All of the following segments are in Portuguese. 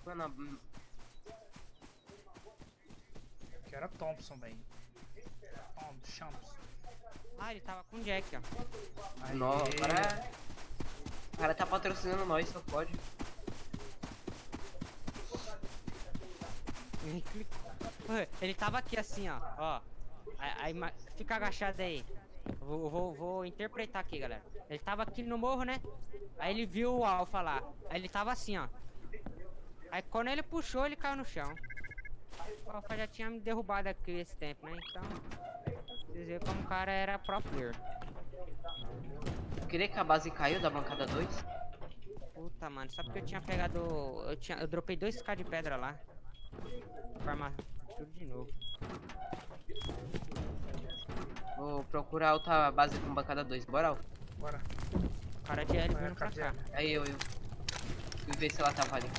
Mano, Que era Thompson, velho. Thompson. Ah, ele tava com o Jack, ó. não, o cara tá patrocinando nós, só pode. Ele tava aqui assim, ó. Aí, fica agachado aí. Vou interpretar aqui, galera. Ele tava aqui no morro, né? Aí ele viu o Alpha lá. Aí ele tava assim, ó. Aí quando ele puxou, ele caiu no chão. O Alpha já tinha me derrubado aqui esse tempo, né? Então, vocês viram como o cara era pro player. Eu queria que a base caiu da bancada 2. Puta, mano, só porque eu tinha pegado... Eu dropei 2k de pedra lá. Farmar tudo de novo. Vou procurar outra base com bancada 2, bora? Bora. O cara de L vindo pra cá. Aí eu. Fui ver se ela tava ali.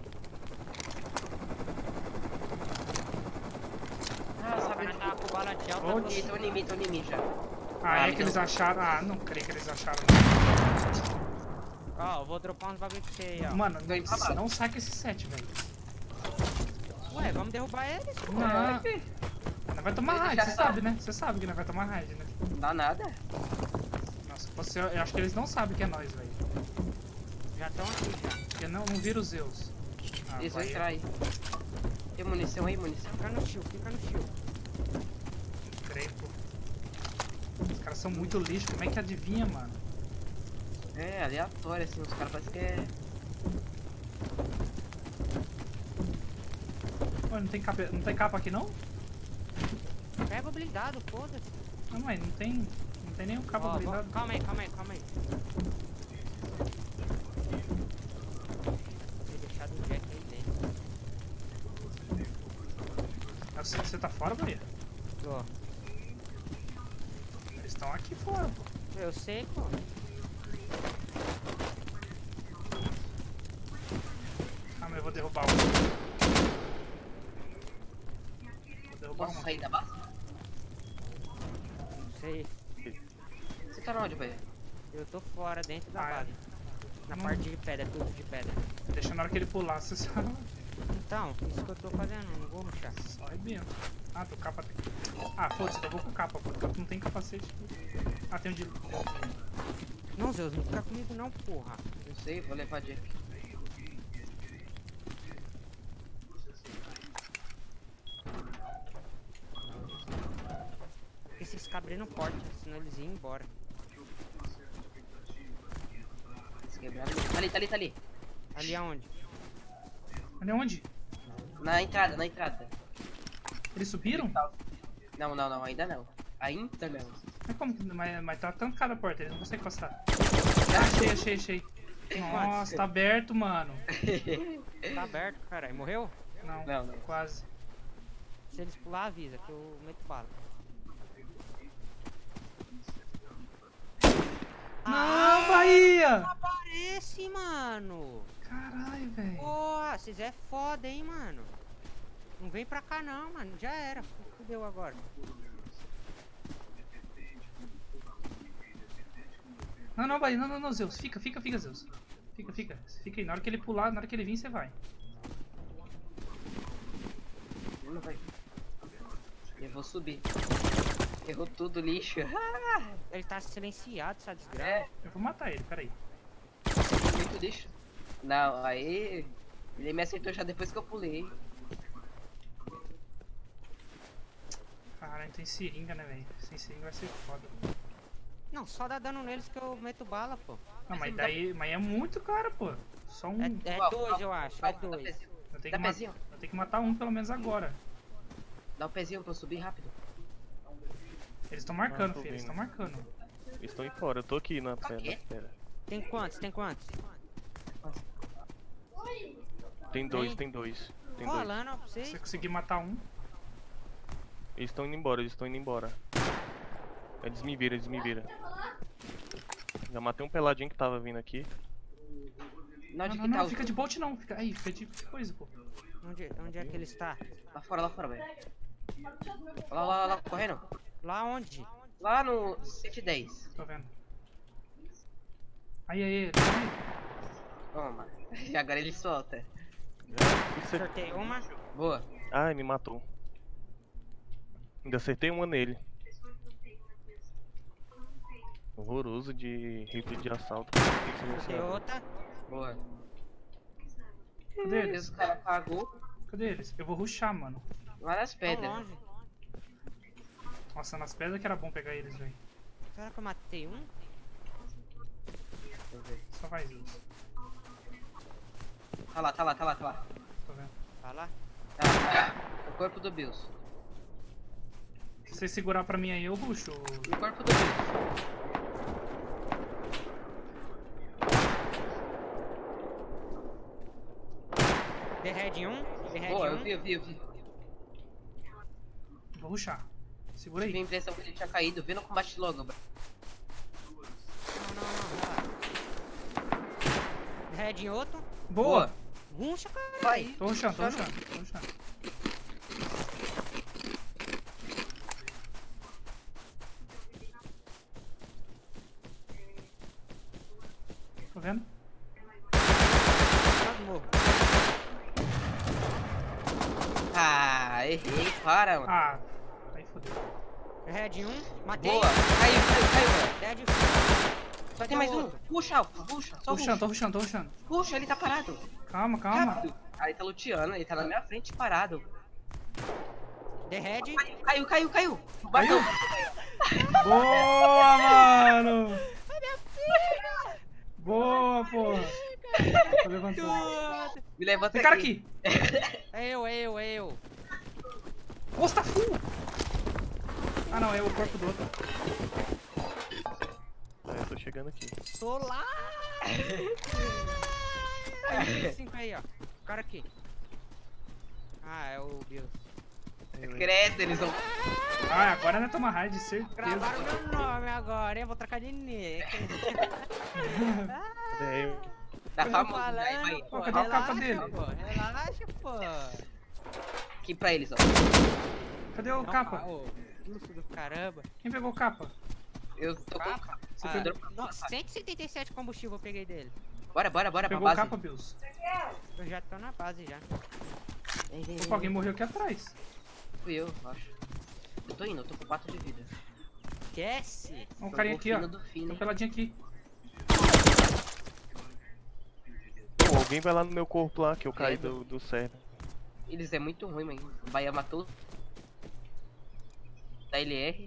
Ah, O sabe? cara tava com bala de alta. Onde? Tô em mim já. Ah, é que eles acharam. Ah, não creio que eles acharam. Ó, eu vou dropar uns bagulho pra você aí, ó. Mano, não saca esse set, velho. Ué, vamos derrubar eles? Não vai tomar raid, você sabe, né? Você sabe que não vai tomar raid, né? Não dá nada. Nossa, eu acho que eles não sabem que é nós, velho. Já estão aqui, já. Porque não viram os Zeus. Ah, Eles vão vai. entrar aí. Tem munição aí, munição? Fica no shield, fica no shield. Creio, pô. Os caras são muito lixo, como é que adivinha, mano? É, aleatório assim, os caras parecem que é. Pô, não tem capa aqui não? Pega o blindado, foda-se. Não, mas não tem nenhum capa Ó, blindado. calma aí. Vou ter deixado o Jack aí dentro. Você tá fora, Bahia? Ó, Eles estão aqui fora, pô. eu sei, pô. Calma, eu vou derrubar um. Vou derrubar Posso um. sair da base? Não sei. Você tá onde, velho? Eu tô fora, dentro da Ah, é? base. Na Não. parte de pedra, tudo de pedra. Deixa na hora que ele pular, você sabe. Então, isso que eu tô fazendo, não vou rushar. Só é bem. Ah, teu capa tem. Ah, foda-se, eu vou com capa, pô. Tu não tem capacete. Ah, tem um de. Não, Zeus, não fica comigo não, porra. Não sei, vou levar Jack. Esses cabres não porte, senão eles iam embora. Eles quebraram. Tá ali. Ali aonde? Ali onde? Na entrada. Eles subiram? Não, ainda não. Ainda não. Mas como que. Mas tá trancada a porta, eles não conseguem passar. Achei. Nossa, tá aberto, mano. Tá aberto, cara. Morreu? Não, Não. quase. Se eles pular, avisa que eu meto bala. Não, Bahia! Aparece, mano! Caralho, velho. Porra, vocês é foda, hein, mano? Não vem pra cá não, mano. Já era. Fudeu agora. Não, Bahia, não, Zeus. Fica, Zeus. Fica aí. Na hora que ele pular, na hora que ele vir, você vai. Não vai. Eu vou subir. Errou tudo, lixo. Ele tá silenciado, essa desgraça. É, Eu vou matar ele, peraí. muito lixo. Não, aí. Ele me acertou já depois que eu pulei. Caralho, tem seringa, né, velho? Sem seringa vai ser foda. Não, só dá dano neles que eu meto bala, pô. Não, mas é muito cara, pô. Só um. É dois, eu acho. É Dá dois. pezinho. Eu tenho, Dá que pezinho. eu tenho que matar um pelo menos agora. Dá um pezinho pra eu subir rápido. Eles estão marcando, tô filho. Eles vendo. estão marcando. Eles estão aí fora, eu tô aqui na quê? pedra. Tem quantos? Tem dois, tem dois. Falando pra vocês. Se eu conseguir matar um. Eles estão indo embora. Eles me viram. Já matei um peladinho que tava vindo aqui. Não, fica de bolt não. Fica de coisa, pô. Onde é que ele está? Lá fora, velho. Lá, correndo. Lá onde? Lá no 110. Tô vendo. Aí. Toma. E agora ele solta. Acertei uma. Boa. Ai, me matou. Ainda acertei uma nele. Horroroso de rifle de assalto. Acertei outra. Boa. Cadê eles? Esse cara cagou Cadê eles? Eu vou rushar, mano. lá nas Tão pedras. longe. Nossa, nas pedras que era bom pegar eles, velho. Será que eu matei um? Deixa eu ver. Só faz isso. Tá lá. Tô vendo. Tá lá? Tá. O corpo do Bills. Se você segurar pra mim aí, eu rusho. O corpo do Bills. The Red 1. The Red Boa, 1. eu vi. Vou rushar. Segura Tive a aí. impressão que ele tinha caído. Vê no combate logo, bro. Não, relaxa. The Red em outro. Boa! Runcha, cara. Vai. Tô rushando. Tô vendo? Quase morro. Ah, errei. Para, mano. Ah, aí fodeu. The Red 1. Matei. Boa. Caiu, mano. Dead. Só tem mais um. Puxa, Alfa. Puxa. Só Tô puxa. rushando. Puxa, ele tá parado. Calma. Rápido. Ah, ele tá luteando. Ele tá na minha frente parado. The Red. Caiu. Bateu. Boa, mano! Boa, porra! Tô levantando. Me levanta Tem cara aqui! É eu. Nossa, tá full! Ah não, é o corpo do outro. Ah, eu tô chegando aqui. Tô lá. Aí, 5 aí, ó. O cara aqui. Ah, é o Bills. Credo, eles vão. Ah, agora não é tomar raid, certeza. Gravaram meu nome agora, hein? Vou trocar de nick. Cadê eu? Tá Tô famoso, falando, vai. pô, Cadê a capa relaxa, dele? pô, relaxa, pô. Aqui pra eles, ó. Cadê o Não, capa? ô, urso do caramba. Quem pegou o capa? Eu tô com capa. Você Ah, pegou, não, 177 combustível eu peguei dele. Bora pra pegou o base. capa, Bills? Eu já tô na base já. Opa, alguém morreu aqui atrás. Fui eu acho. Eu tô com 4 de vida. Esquece. Ó, um carinha aqui, ó. Fino do fino, Tô hein? peladinho aqui. Pô, alguém vai lá no meu corpo lá, que eu caí do server. Eles é muito ruim, mano. O Bahia matou. Da LR.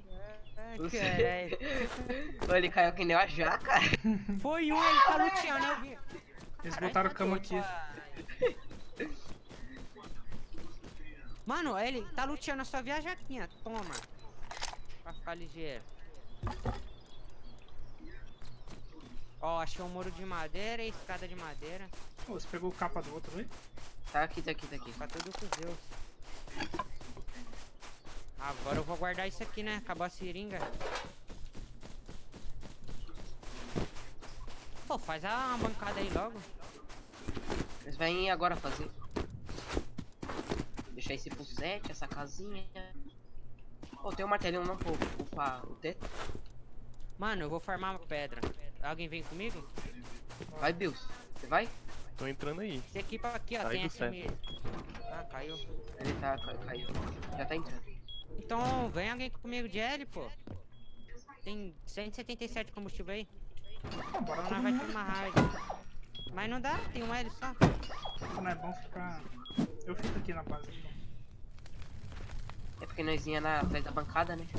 Caralho. Ele caiu que nem uma jaca. Foi um, ele tá luteando, eu vi. Eles botaram cama aqui. Mano, ele tá luteando, só vi a jaquinha. Toma. Pra ficar ligeiro. Ó, achei um muro de madeira e escada de madeira. Ô, você pegou o capa do outro, aí? Tá aqui. Tá tudo com Deus. Agora eu vou guardar isso aqui, né? Acabou a seringa. Pô, faz uma bancada aí logo. Eles vêm agora fazer. Deixar esse pro 7, essa casinha. Pô, tem um martelinho não pra upar o teto. Mano, eu vou farmar uma pedra. Alguém vem comigo? Vai, Bills. Você vai? Tô entrando aí. Esse equipa aqui, ó, Sai tem do céu. SM. Ah, caiu. Ele tá, caiu. Já tá entrando. Então, vem alguém comigo de L, pô. Tem 177 combustível aí. Bora Nós todo vai mundo. ter uma raid. Mas não dá, tem um L só. Não é bom ficar... Eu fico aqui na base. Então. É porque nós ia na atrás da bancada, né?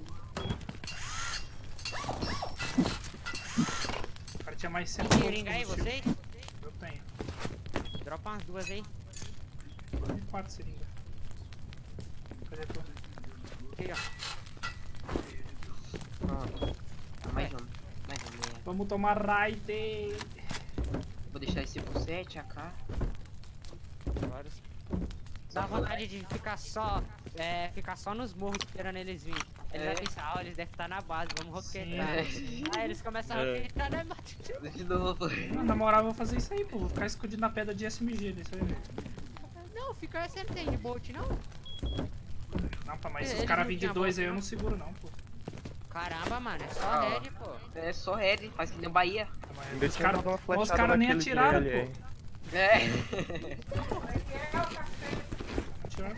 O cara tinha mais 100 Tem seringa aí, combustível. vocês? Eu tenho. Dropa umas duas aí. Tem 4 seringas. Cadê tu? Aqui, ó. Mais um. Vamos tomar raid! Vou deixar esse pro 7, AK. Agora sim. Dá vontade de ficar só nos morros esperando eles virem. Eles É. devem pensar, ó, eles devem estar na base, vamos roquetar. Sim. Aí eles começam a roquetar, né, bate. De novo. Na moral, eu vou fazer isso aí, pô. Vou ficar escondido na pedra de SMG desse aí. Não, fica você não tem de bolt, não? Não, pá, mas se Eles os caras não virem de tinham 2 bolt, aí, eu não? não seguro não, pô. Caramba, mano, é só Ah, ó. red, pô. É só red, faz que nem o Bahia. Ainda Os tinha caras dado uma flechada nem naquele de atiraram, LR. pô. É. Tirar.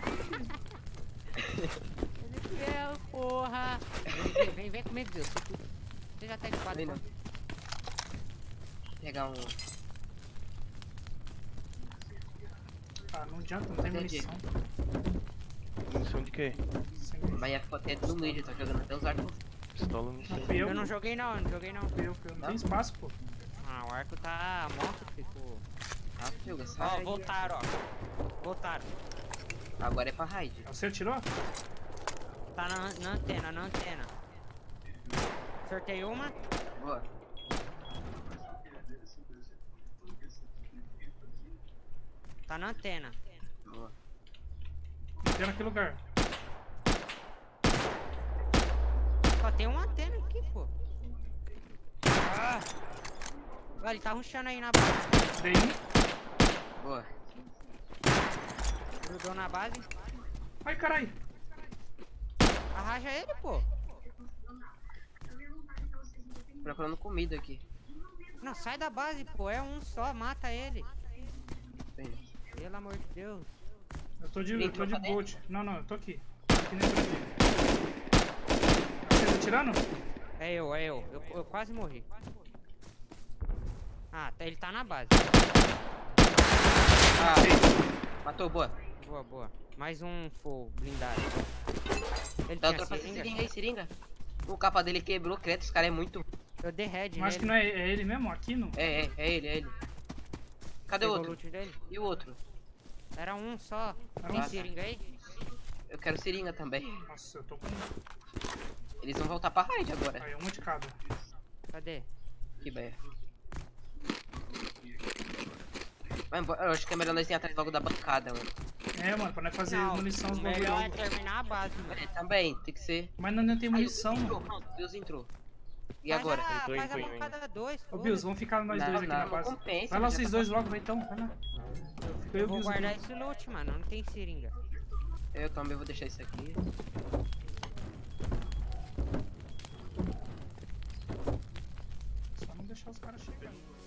Ezequiel, porra. Vem comigo, Deus. Você já tá equipado. Vem, não. pô. Pegar um. Ah, não adianta, não tem Entendi. munição. Munição de quê? Sem Mas ia ficar até no meio, tá jogando até os arcos. Pistola não Não sei. fui eu, Eu não joguei não, não joguei não. fui eu. Não tem espaço, pô. Ah, o arco tá monstro, ficou. Ah, filho, Ó, sai. voltaram, ó. Voltaram. Agora é pra raid. Você atirou? Tá na antena, na antena. Sortei uma. Boa. Tá na antena. Boa. Meteu naquele lugar. Só tem uma antena aqui, pô. Ah! Olha, ele tá rushando aí na base. Dei um. Boa. Grudou na base. Ai, caralho. Arraja ele, pô. Procurando comida aqui. Não, sai da base, pô. É um só, mata ele. Vem. Pelo amor de Deus. Eu tô de Entrou pra bolt. Não, eu tô aqui. Tô aqui dentro aqui. Você tá atirando? É eu. Eu quase morri. Ah, ele tá na base. Ah, matou, boa. Boa, boa. Mais um full blindado. Ele Dá tinha outra pra seringa? seringa aí, seringa. O capa dele quebrou, credo, esse cara é muito. Eu dei head Mas acho que nele. não é ele mesmo? Aqui não? É ele. Cadê o Pegou outro? loot dele? E o outro? Era um só. Era Tem um. seringa aí? Eu quero seringa também. Nossa, eu tô com. Eles vão voltar pra raid agora. Aí, uma de cada. Cadê? Que berra. Vai embora. Eu acho que é melhor nós ir atrás logo da bancada, mano. É, mano, pra nós fazer Não, munição os o bagulho melhor é logo. terminar a base, mano. É, também, tem que ser. Mas não tem munição. Aí, o Deus entrou, pronto, Deus entrou. E Faz agora? a- Entrou, Faz a entrou, bancada 2, Ô, Bills, vamos ficar nós Não, dois aqui não, na não base. compensa, Vai lá já vocês tá dois logo, vai então. Vai lá. Fica eu e o Vou Bills guardar aqui. esse loot, mano. Não tem seringa. Eu também vou deixar isso aqui. Só não deixar os caras chegarem.